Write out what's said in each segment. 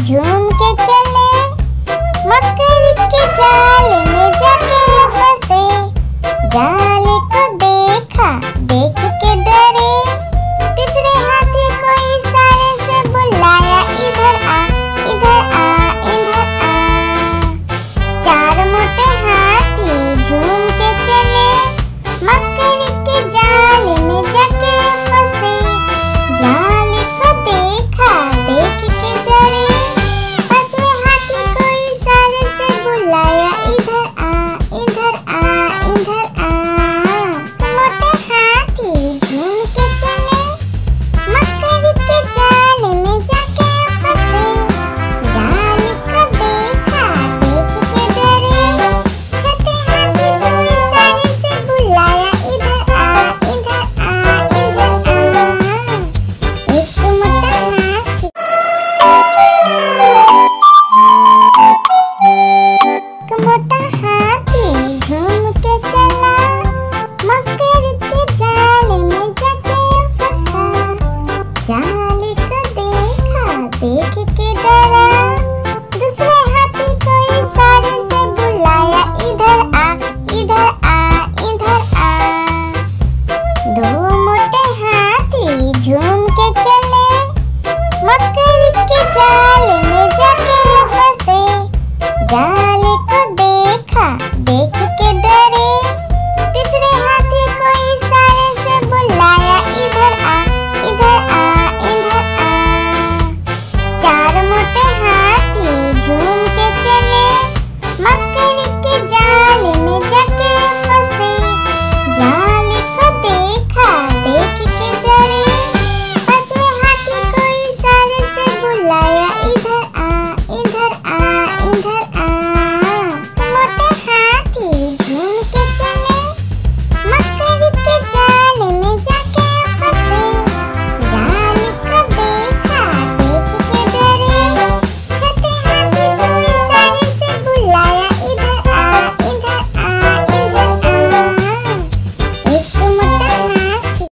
झूम के चले, मकड़ी के जाल में जाके फंसे। जाल को देखा, देख के डरे, तीसरे हाथी को इशारे से बुलाया, इधर आ, इधर आ, इधर आ। चार मोटे हाथी झूम के चले, मकड़ी के जाल में जाके फंसे। जाल को देखा, देख के डरे, पांचवें हाथी को इशारे से बुलाया, इधर आ, इधर आ, इधर आ। मोटे हाथी झूम के चले, मकड़ी के जाल में जाके फंसे। जाल को देखा, देख के डरे, छोटे हाथी को इशारे से बुलाया, इधर आ, इधर आ, इधर आ। एक मोटा हाथी, एक मोटा हाथी झूम के चला, मकड़ी के जाल में जाके फंसा। जाल को देखा, देख के डरा, दूसरे हाथी को इशारे से बुलाया, इधर आ, इधर आ, इधर आ। दो मोटे हाथी झूम के चले, मकड़ी के जाल में जाके फंसे। जाल को देखा, देख के डरे, तीसरे हाथी को इशारे से बुलाया, इधर आ, इधर आ, इधर आ। चार मोटे हाथी झूम के चले, मकड़ी के जाल में जाके फंसे। जाल को देखा, देख के डरे, पांचवें हाथी को इशारे से बुलाया, इधर आ, इधर आ, इधर आ। मोटे हाथी झूम के चले, मकड़ी के जाल में जाके फंसे। जाल को देखा, देख के डरे, छोटे हाथी को इशारे से बुलाया, इधर आ, इधर आ, इधर आ। एक मोटा हाथी,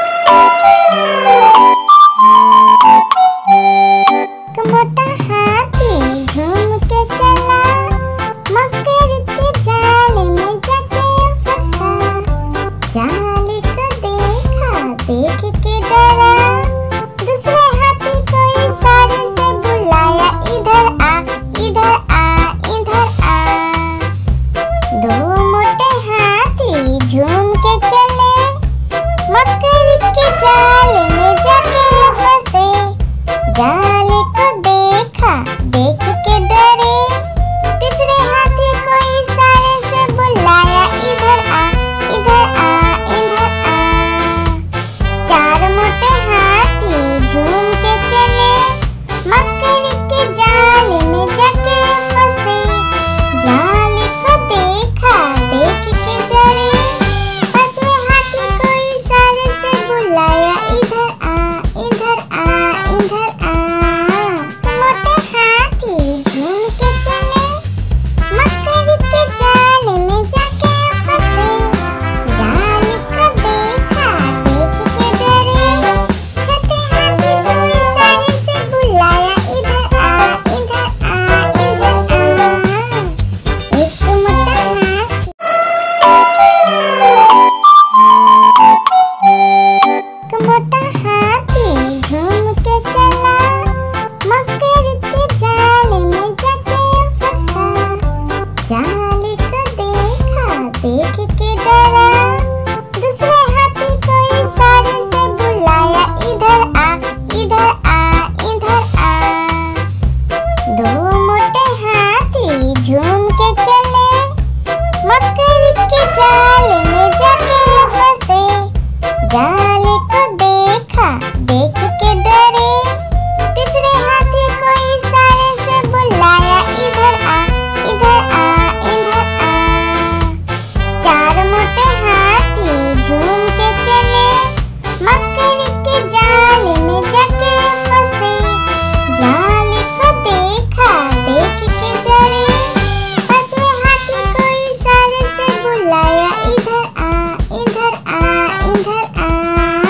एक मोटा हाथी झूम के चला, मकड़ी के जाल में जाके फंसा। जाल को देखा, देख के डरा, दूसरे हाथी को इशारे से बुलाया, इधर आ, इधर आ, इधर आ। दो मोटे हाथी झूम के चले, मकड़ी के जाल में जाके फंसे। जाल को देखा, देख के डरे, तीसरे हाथी को इशारे से बुलाया, इधर आ, इधर आ, इधर आ। चार मोटे हाथी झूम के चले, मकड़ी के जाल में जाके फंसे। जाल को देखा, देख के डरे, पांचवें हाथी को इशारे से बुलाया, इधर आ, इधर आ, इधर आ। मोटे हाथी झूम के चले, मकड़ी के जाल में जाके फंसे। जाल को देखा, देख के डरे, छोटे हाथी को इशारे से बुलाया, इधर आ, इधर आ, इधर आ। एक मोटा हाथी, एक मोटा हाथी झूम के चला, मकड़ी के जाल में जाके फंसा। जाल को देखा, देख के डरा, दूसरे हाथी को इशारे से बुलाया, इधर आ, इधर आ, इधर आ। दो मोटे हाथी झूम के चले, मकड़ी के जाल में जाके फंसे। जाल को देखा, देख के डरे, तीसरे हाथी को इशारे से बुलाया, इधर आ, इधर आ, इधर आ। चार मोटे हाथी झूम के चले, मकड़ी के जाल में जाके फंसे। जाल को देखा, देख के डरे, पांचवें हाथी को इशारे से बुलाया, इधर आ, इधर आ, इधर आ।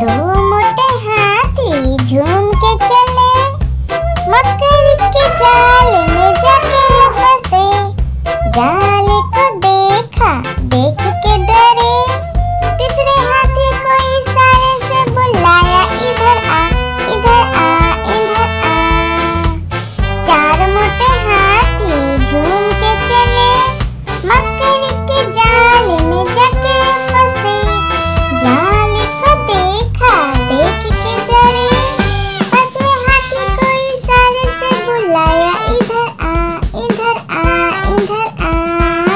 दो मोटे हाथी झूम के चले, मकड़ी के जाल में जाके फंसे। जाल को देखा, देख के डरे। तीसरे हाथी को इशारे से बुलाया, इधर आ, इधर आ, इधर आ। चार मोटे हाथी झूम के चले, मकड़ी के जाल में जाके फंसे। जाल को देखा, देख के डरे। पांचवें हाथी को इशारे से बुलाया, इधर आ, इधर आ, इधर आ।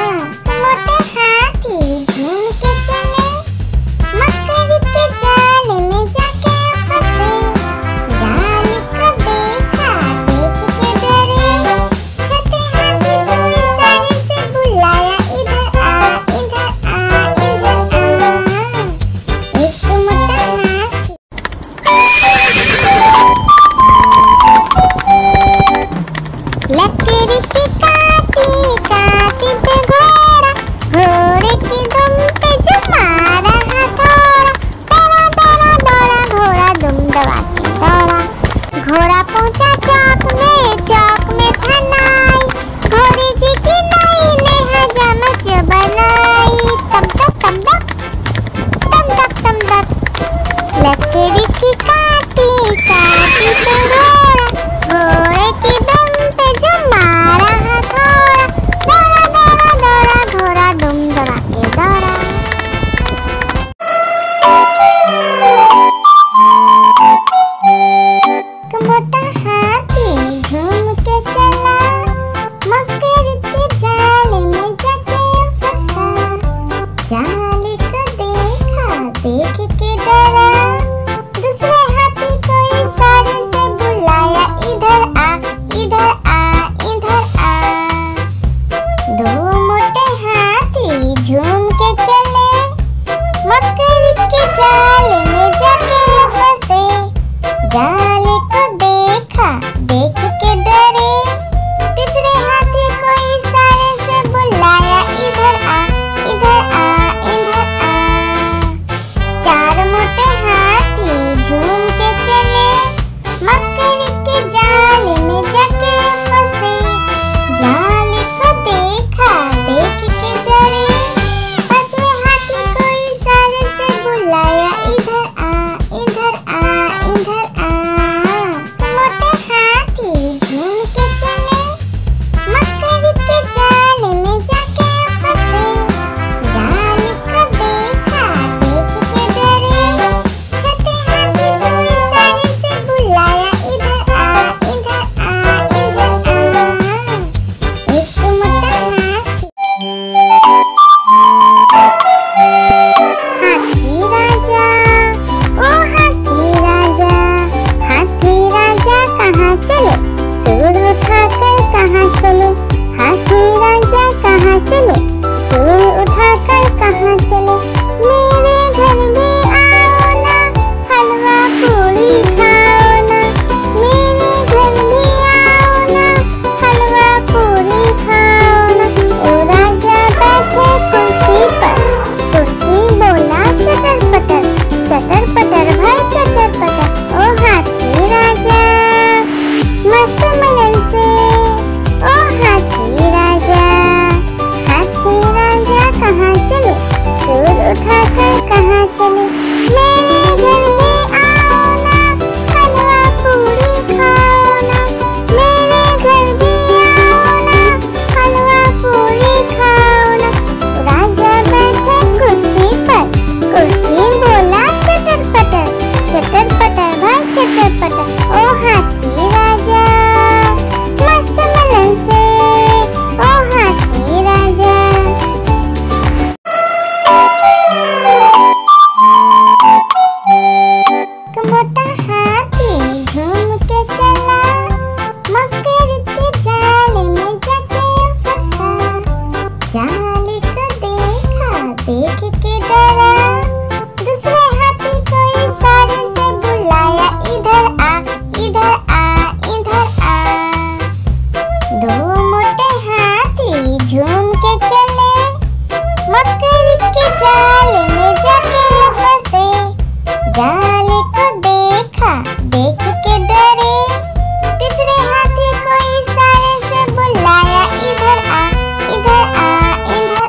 देखा, देख के डरे। तीसरे हाथी को इशारे से बुलाया, इधर आ, इधर आ, इधर।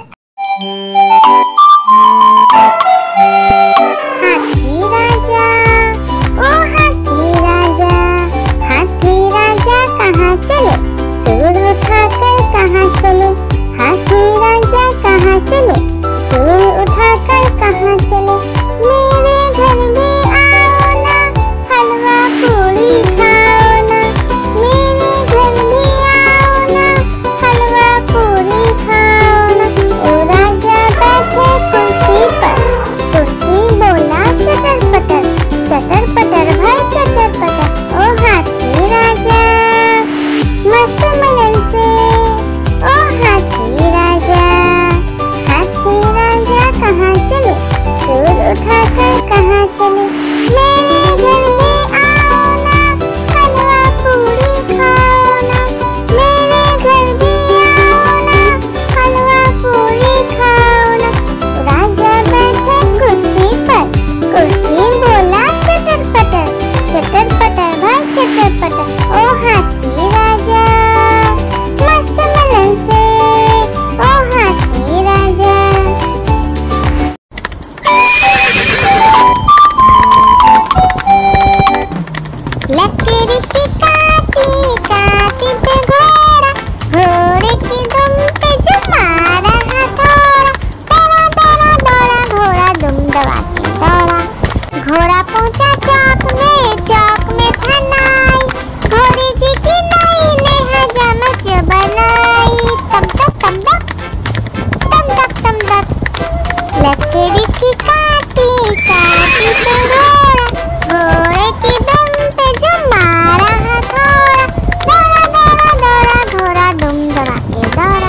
हाथी राजा, ओ हाथी राजा, हाथी राजा कहाँ चले? सूर उठाकर कहाँ चले? हाथी राजा कहाँ चले? सूर उठाकर कहाँ चले? मेरे घर भी आओ ना, हलवा पूरी खाओ ना। मेरे घर भी आओ ना, हलवा पूरी खाओ ना। ओ राजा बैठे कुर्सी पर, कुर्सी बोला चटर पटर, चटर पटर भाई चटर पटर। ओ हाथी राजा मस्त मलन से, ओ हाथी राजा, हाथी राजा कहाँ चले? सूर उठाकर कहाँ चले? मेरे घर में आओ ना, हलवा पूरी खाओ ना। मेरे घर भी आओ ना, हलवा पूरी खाओ ना। राजा बैठे कुर्सी पर, कुर्सी बोला चटर पटर भाई चटर पटर। ओ हाथी राजा मस्त मलन से, ओ हाथी राजा। लकड़ी की काटी काटी पे घोड़ा, घोड़े की दुम पे जो मारा हथौड़ा। दौड़ा दौड़ा दौड़ा घोड़ा दुम दबा के दौड़ा। घोड़ा पहुंचा चौक में था नाई। घोड़ी जी की नाई ने हजामत बनाई। तम तक तम तक, तम तक तम तक। लकड़ी की काटी काटी पे घोड़ा, घोड़े की दुम पे जो मारा हथौड़ा। दौड़ा दौड़ा दौड़ा घोड़ा दुम दबा के दौड़ा।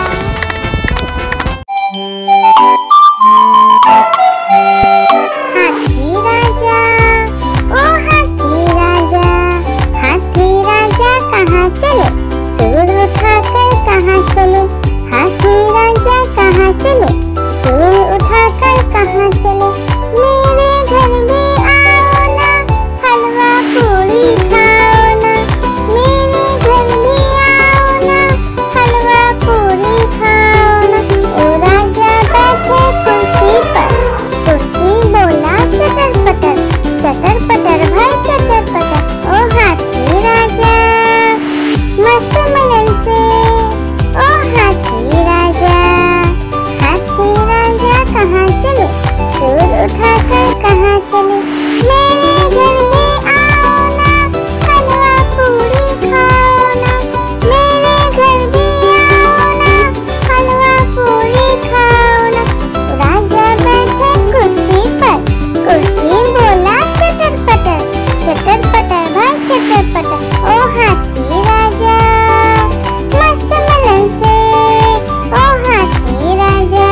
हाथी राजा, ओ हाथी राजा, हाथी राजा कहाँ चले? सूर उठाकर कहाँ चले? हाथी राजा कहाँ चले? सूर उठाकर कहाँ चले? मेरे घर भी आओ ना, हलवा पूरी खाओ ना। मेरे घर भी आओ ना, हलवा पूरी खाओ ना। ओ राजा बैठे कुर्सी पर, कुर्सी बोला चटर पटर भाई चटर पटर। ओ हाथी राजा मस्त मलन से, ओ हाथी राजा, हाथी राजा कहाँ चले? सूर उठाकर कहाँ चले? मेरे घर में आओ ना, हलवा पूरी खाओ ना। मेरे घर भी आओ ना, हलवा पूरी खाओ ना। राजा बैठे कुर्सी पर, कुर्सी बोला चटर पटर भाई चटर पटर। ओ हाथी राजा मस्त मलन से, ओ हाथी राजा।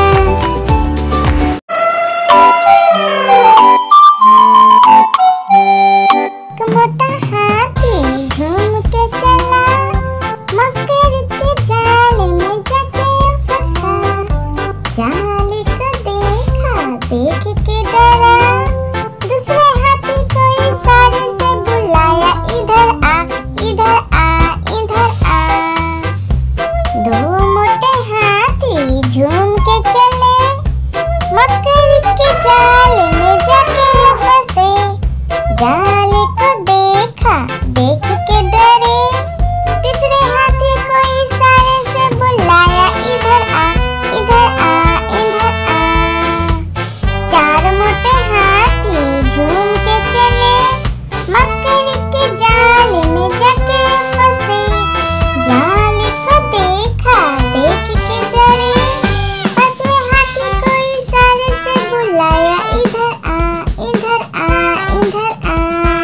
मोटा हाथी झूम के चला, मकड़ी के जाल में जाके फंसा। जाल को देखा, देख के डरा। दूसरे हाथी को इशारे से बुलाया, इधर आ, इधर आ, इधर आ। दो मोटे हाथी झूम के चले, मकड़ी के जाल में जाके फंसे। जाल को देखा, देख के डरे। तीसरे हाथी को इशारे से बुलाया, इधर आ, इधर आ, इधर आ। चार मोटे हाथी झूम के चले, मकड़ी के जाल में जाके फंसे। जाल को देखा, देख के डरे। पांचवें हाथी को इशारे से बुलाया, इधर आ, इधर आ, इधर आ।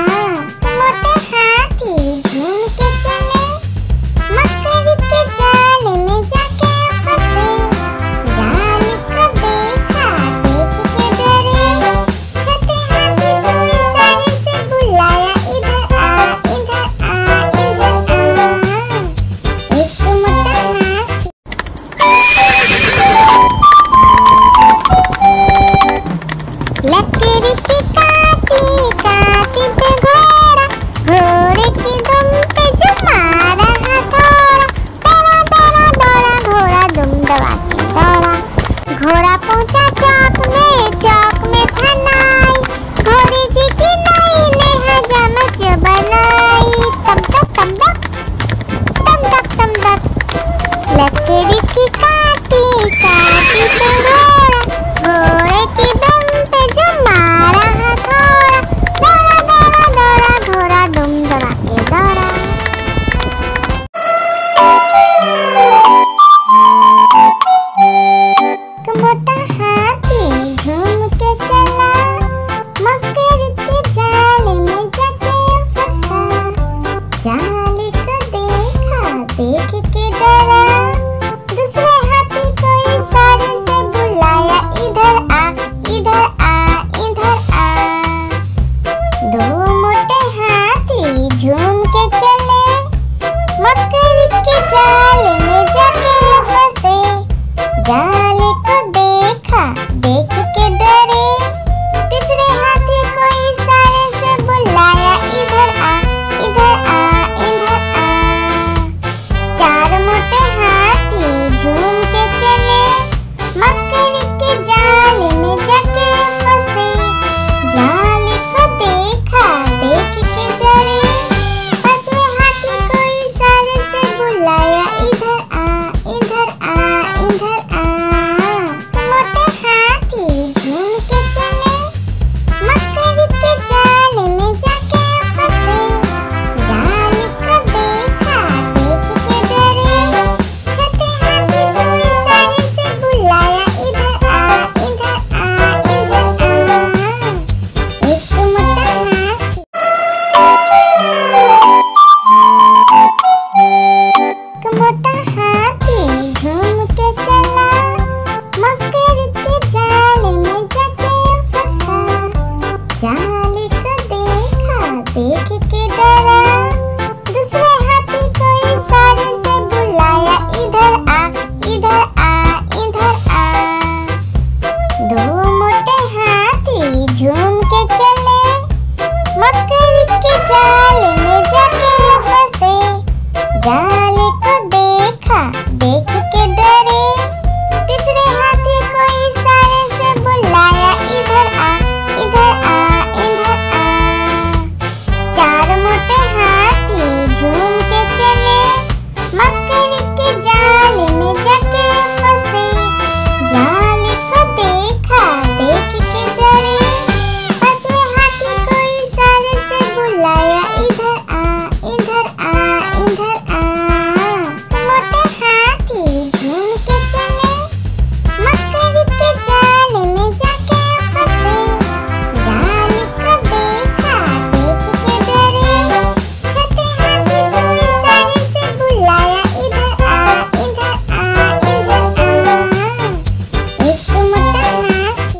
हाथी झूम के चले, मकड़ी के जाल में जाके फंसे। जाल को देखा, देख के डरे, तीसरे हाथी को इशारे से बुलाया, इधर आ, इधर आ, इधर आ। चार मोटे हाथी झूम के चले, मकड़ी के जाल में जाके फंसे। जाल को देखा, देख के डरे, पांचवें हाथी को इशारे से बुलाया, इधर आ, इधर आ, इधर आ। मोटे हाथी झूम के चले, मकड़ी के जाल में जाके फंसे। जाल को देखा, देख के डरे, छोटे हाथी को इशारे से बुलाया, इधर आ, इधर आ, इधर आ। एक मोटा हाथी, एक मोटा हाथी झूम के चला, मकड़ी के जाल में जाके फंसा। जाल को देखा, देख के डरा, दूसरे हाथी को इशारे से बुलाया, इधर आ, इधर आ, इधर आ। दो मोटे हाथी झूम के चले, मकड़ी के जाल में जाके फंसे। जाल को देखा, देख के डरे, तीसरे हाथी को इशारे से बुलाया, इधर आ, इधर आ, इधर आ। चार मोटे हाथी झूम के चले, मकड़ी के जाल में जाके फंसे। जाल को देखा, देख के डरे, पांचवें हाथी को इशारे से बुलाया, इधर आ, इधर आ, इधर आ। मोटे हाथी झूम के चले, मकड़ी के जाल में जाके फंसे। जाल को देखा, देख के डरे, छोटे हाथी को इशारे से बुलाया, इधर आ, इधर आ, इधर आ। एक मोटा हाथी,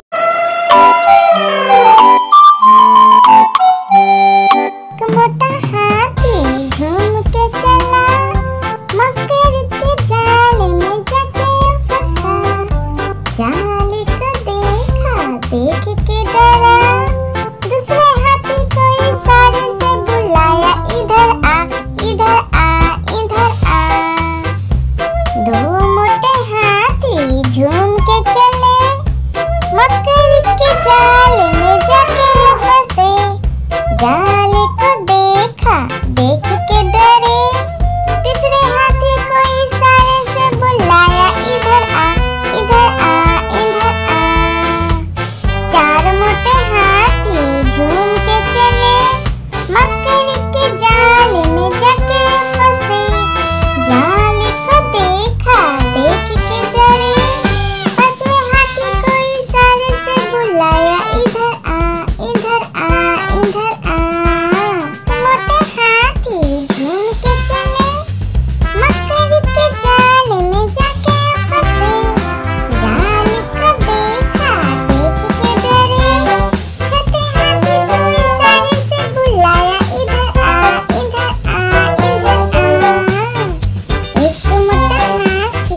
एक मोटा हाथी झूम के चला, मकड़ी के जाल में जाके फंसा। जाल को देखा, देख के डरा, दूसरे हाथी को इशारे से बुलाया, इधर आ, इधर आ, इधर आ। दो मोटे हाथी झूम के चले, मकड़ी के जाल में जाके फंसे। जाल को देखा, देख के डरे, तीसरे हाथी को इशारे से बुलाया, इधर आ, इधर आ, इधर आ। चार मोटे हाथी झूम के चले, मकड़ी के जाल में जाके फंसे। जाल को देखा, देख के डरे, पांचवें हाथी को इशारे से बुलाया, इधर आ, इधर आ, इधर आ। मोटे हाथी झूम के चले, मकड़ी के जाल में जाके फंसे। जाल को देखा, देख के डरे, छोटे हाथी को इशारे से बुलाया, इधर आ, इधर आ, इधर आ। एक मोटा हाथी,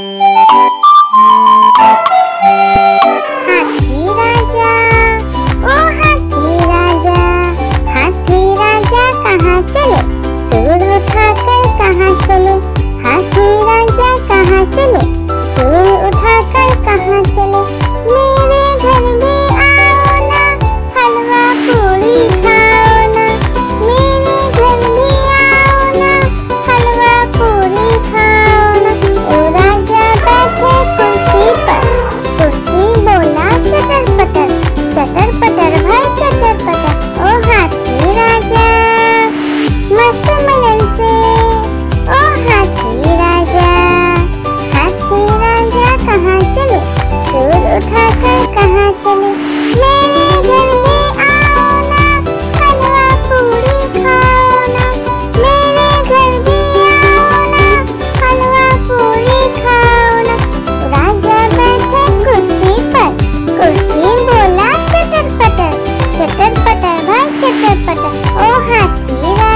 हाथी राजा, ओ हाथी राजा, हाथी राजा कहाँ चले, सूर उठाकर कहाँ चले। हाथी राजा कहाँ चले, सूर उठाकर कहाँ चले। मेरे घर भी आओ ना, हलवा पूरी खाओ ना। मेरे घर भी आओ ना, हलवा पूरी खाओ ना। ओ राजा बैठे कुर्सी पर, कुर्सी बोला चटर पटर, चटर पटर भाई चटर पटर। ओ हाथी राजा मस्त मलन से, ओ हाथी राजा, हाथी राजा कहाँ चले, सूर उठाकर कहाँ चले। मेरे घर भी आओ ना, हलवा पूरी खाओ ना। मेरे घर भी आओ ना, हलवा पूरी खाओ ना। राजा बैठे कुर्सी पर, कुर्सी बोला चटर पटर, चटर पटर भाई चटर पटर। ओ हाथी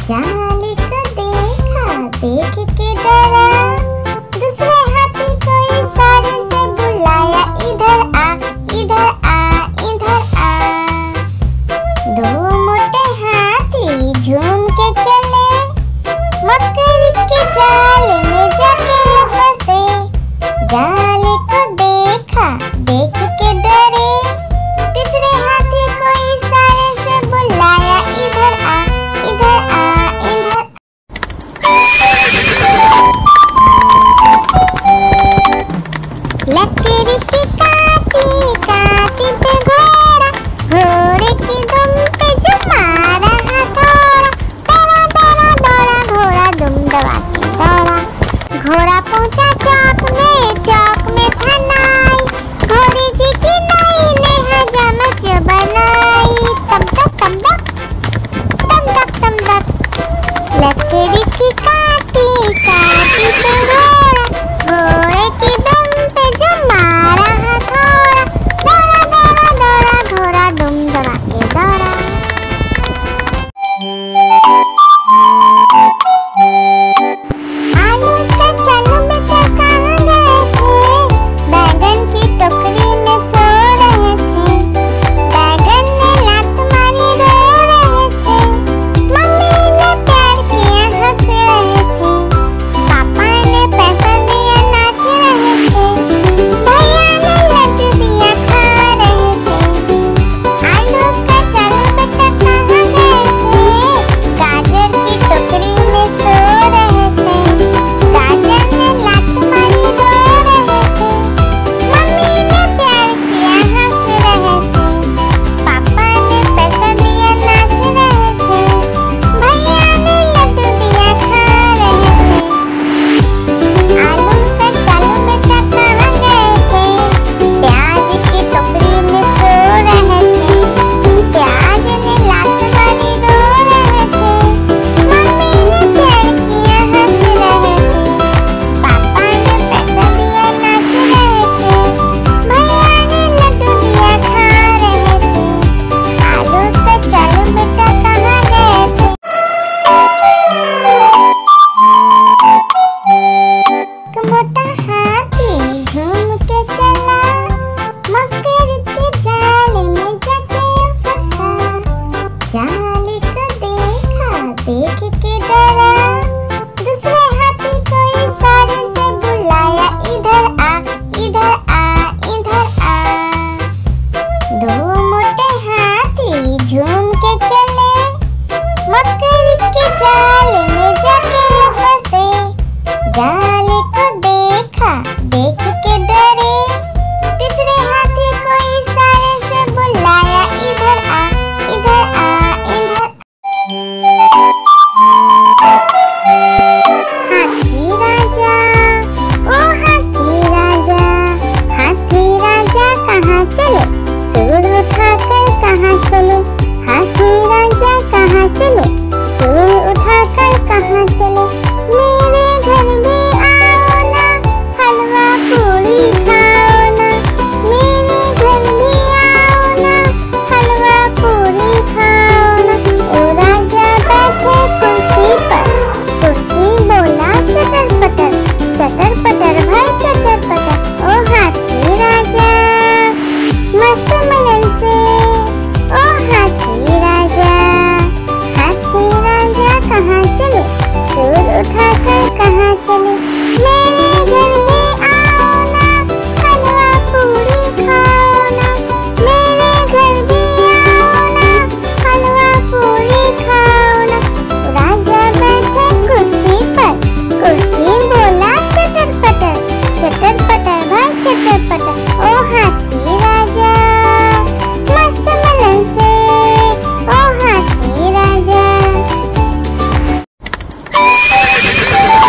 जाल को देखा, देख के डरा। दूसरे हाथी को इशारे से बुलाया, इधर आ, इधर आ, इधर आ। दो मोटे हाथी झूम के चले, मकड़ी के जाल में जाके फंसे। जाल को देखा, देख के डरे। तीसरे हाथी को इशारे से बुलाया, इधर आ, इधर आ, इधर। लकड़ी की काटी काटी पे घोड़ा, घोड़े की दुम पे जो मारा हथौड़ा। दौड़ा दौड़ा दौड़ा घोड़ा दुम दबा के दौड़ा। घोड़ा पहुंचा चौक में था नाई। घोड़ी जी की नाई ने हजामत बनाई। तम तक तम तक तम तक तम तक। लकड़ी की काटी काटी पे घोड़ा, घोड़े की दुम पे जो मारा हथौड़ा। दौड़ा दौड़ा दौड़ा घोड़ा दुम दबा के दौड़ा। आलू का चलो बेटा कहाँ गए थे? बैगन की टोकरी में सो रहे थे। बैगन ने लात मारी रो रहे थे। मम्मी ने प्यार किया हंस रहे थे। पापा ने पैसा दिया नाच रहे थे। भैया ने लड्डू दिया खा रहे थे। आलू का चलो बेटा कहाँ गए थे? गाजर की टोकरी में सो रहे थे। गाजर ने लात मारी रो रहे थे। मम्मी ने प्यार किया हंस रहे थे। पापा ने पैसा दिया नाच रहे थे। भैया ने लड्डू दिया खा रहे थे। आलू का चलो बेटा कहाँ गए थे? प्याज की टोकरी में सो रहे थे। प्याज ने लात मारी रो रहे थे। मम्मी ने प्यार किया हंस रहे थे। पापा ने पैसा दिया नाच रहे थे। भैया ने लड्डू दिया खा रहे थे। आलू का चलो बेटा कहाँ गए थे? एक मोटा हाथी झूम के चला, मकड़ी के जाल में जाके फंसा। जाल को देखा, देख के डरा। दूसरे हाथी को इशारे से बुलाया, इधर आ, इधर आ, इधर आ। दो मोटे हाथी झूम के चले, मकड़ी के जाल में जाके फंसे। जाल को देखा, देख के डरे। तीसरे हाथी को इशारे से बुलाया, इधर आ, इधर आ, इधर। हाथी राजा, ओ हाथी राजा, हाथी राजा कहाँ चले? सूर उठाकर कहाँ चले? हाथी राजा कहाँ चले? सूर उठाकर कहाँ चले? मेरे घर भी आओ ना, हलवा पूरी खाओ ना। मेरे घर भी आओ ना, हलवा पूरी खाओ ना। ओ राजा बैठे कुर्सी पर, कुर्सी बोला चटर पटर, चटर पटर भाई चटर पटर। ओ हाथी राजा मस्त मलन से, ओ हाथी राजा, हाथी राजा कहाँ चले? सूर उठाकर कहाँ चले? मेरे घर में आओ ना, हलवा पूरी खाओ ना। मेरे घर भी आओ ना, हलवा पूरी खाओ ना। राजा बैठे कुर्सी पर, कुर्सी बोला चटर पटर भाई चटर पटर। ओ हाथी राजा मस्त मलन से, ओ हाथी राजा।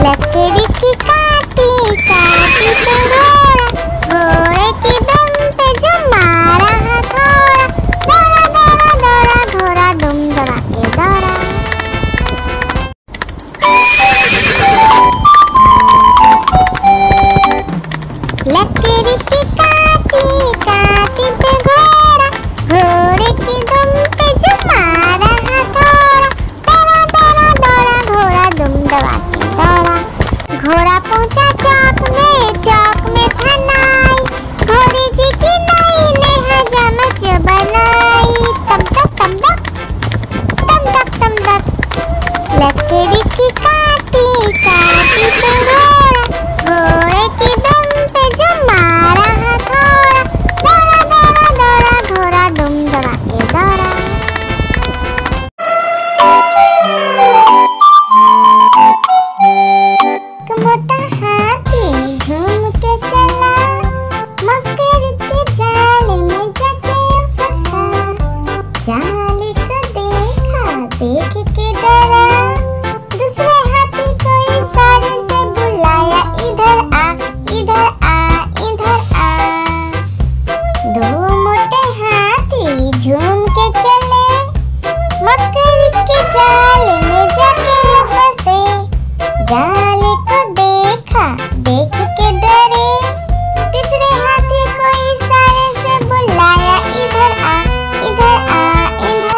लकड़ी की काटी काटी पे घोड़ा, घोड़े की दुम पे जो मारा हथौड़ा, दौड़ा दौड़ा दौड़ा घोड़ा दुम दौड़ा के दौड़ा। लकड़ी की काटी काटी पे घोड़ा, घोड़े की दुम पे जो मारा हथौड़ा, दौड़ा दौड़ा दौड़ा घोड़ा दुम दौड़ा के दौड़ा। घोड़ा पहुंचा चौक में था नाई, घोड़ी जी की नाई ने हजामत जो बनाई, तम तक तम तक तम तक तम तक। लकड़ी की काटी काटी पे घोड़ा, घोड़े की दुम पे जो मारा हथौड़ा, दौड़ा दौड़ा दौड़ा घोड़ा दुम दौड़ा के दौड़ा। मोटा हाथी झूम के चला, मकड़ी के जाल में जाके फंसा। जाल को देखा देख के डरा, दूसरे हाथी को इशारे से बुलाया, इधर आ इधर आ इधर आ। दो मोटे हाथी झूम के चले, मकड़ी के जाल में जाके फंसे। जाल को देखा देख के डरे, तीसरे हाथी को इशारे से बुलाया, इधर आ इधर आ इधर।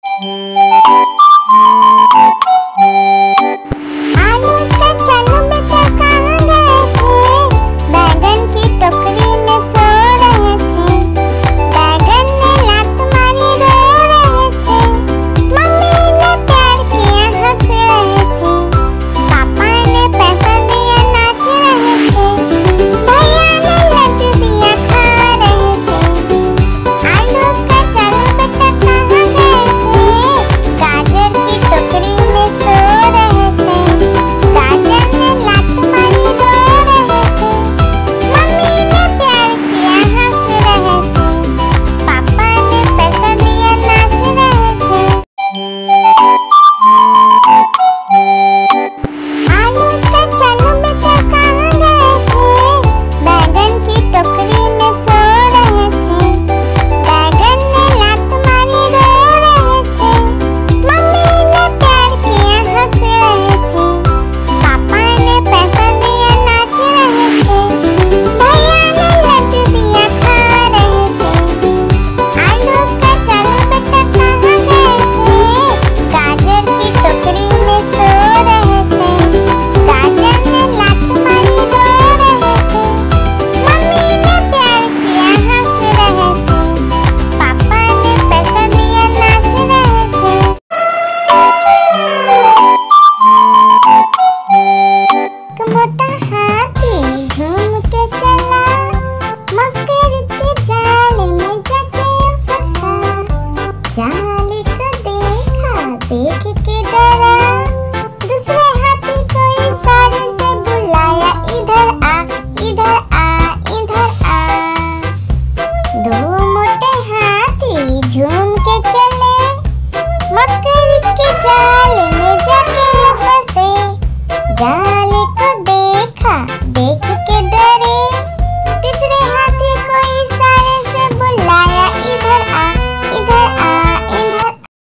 आलू के चलू बेटा कहाँ गए थे, बैगन की टोकरी में सो रहे थे। बैगन ने लात मारी रो रहे थे, मम्मी ने प्यार किया हंस रहे थे, पापा ने पैसा दिया नाच रहे थे, भैया ने लड्डू दिया खा रहे थे। आलू का चलू बेटा कहाँ गए थे, गाजर की टोकरी में सो रहे थे। गाजर ने लात मारी रो रहे थे, मम्मी ने प्यार किया हंस रहे थे, पापा ने पैसा दिया नाच रहे थे। आलू का चलू बेटा कहाँ गए थे, बैगन की टोकरी में सो रहे थे। बैगन ने लात मारी रो रहे थे, मम्मी ने प्यार किया हंस रहे थे, पापा ने पैसा दिया नाच रहे थे, भैया ने लड्डू दिया खा रहे थे। आलू का चलू बेटा कहाँ गए थे, गाजर की टोकरी में सो रहे थे। गाजर ने लात मारी रो रहे थे, मम्मी ने प्यार किया हंस रहे थे, पापा ने पैसा दिया नाच रहे थे। मोटा हाथी झूम के चला, मकड़ी के जाल में जाके फंसा। जाल को देखा देख के डरा, दूसरे हाथी को इशारे से बुलाया, इधर आ इधर आ इधर आ। दो मोटे हाथी झूम के चले, मकड़ी के जाल में जाके फंसे। जाल को देखा देख के डरे, तीसरे हाथी को इशारे से बुलाया, इधर आ इधर आ इधर।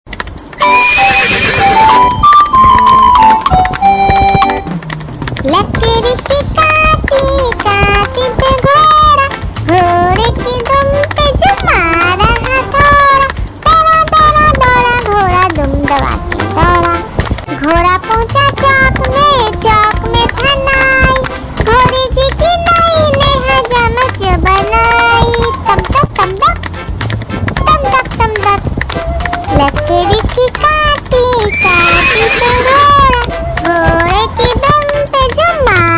लकड़ी की काटी काटी पे घोड़ा, घोड़े की दुम पे जो मारा हथौड़ा, दौड़ा दौड़ा दौड़ा घोड़ा दुम दौड़ा के दौड़ा। घोड़ा पहुंचा चौक में था नाई, घोड़ी जी की नाई ने हजामत जो बनाई, तम तक तम तक तम तक तम तक। लकड़ी की काटी काटी पे घोड़ा, घोड़े की दुम पे जो मारा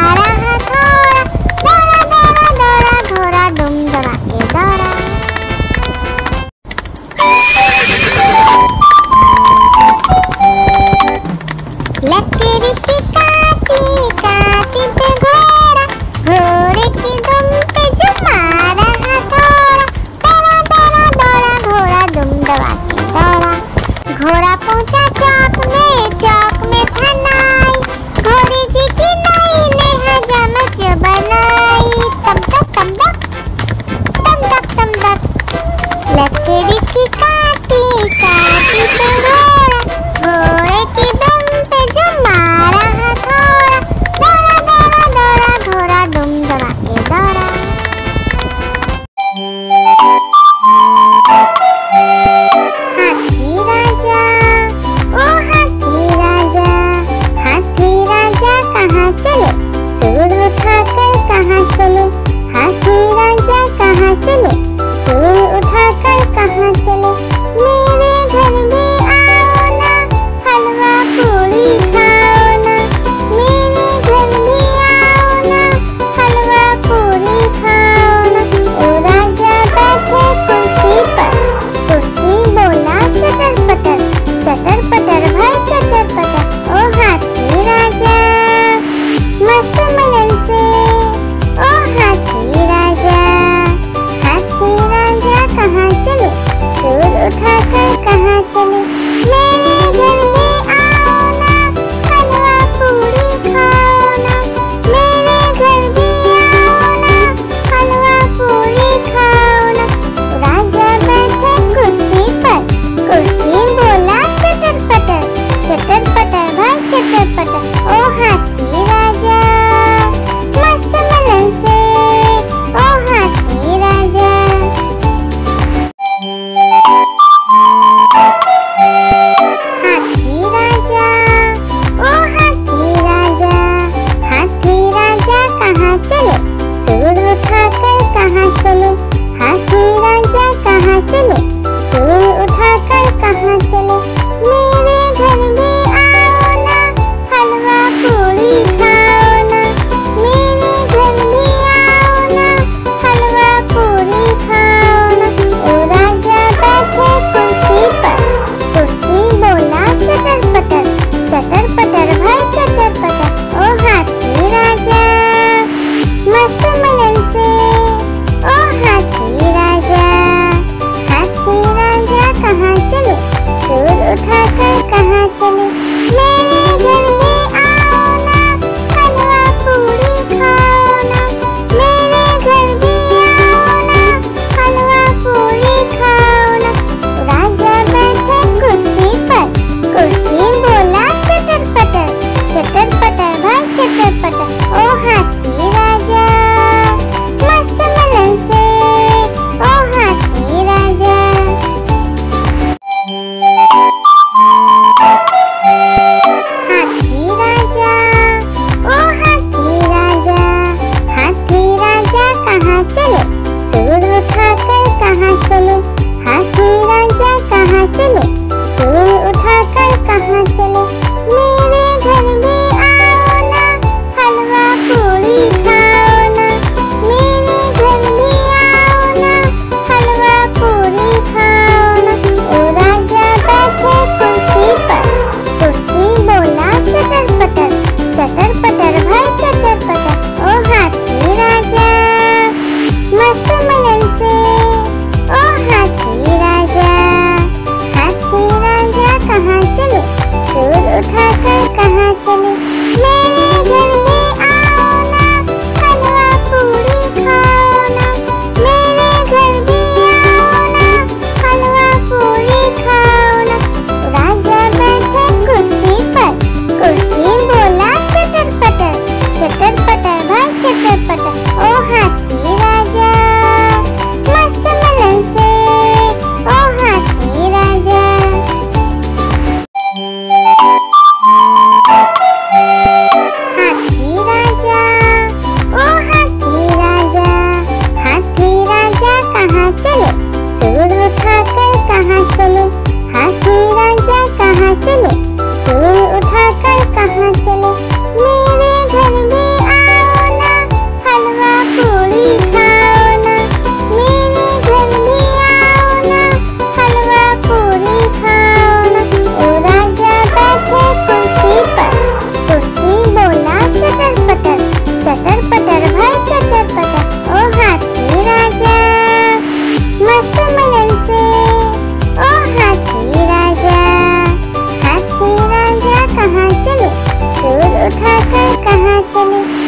यहाँ चले।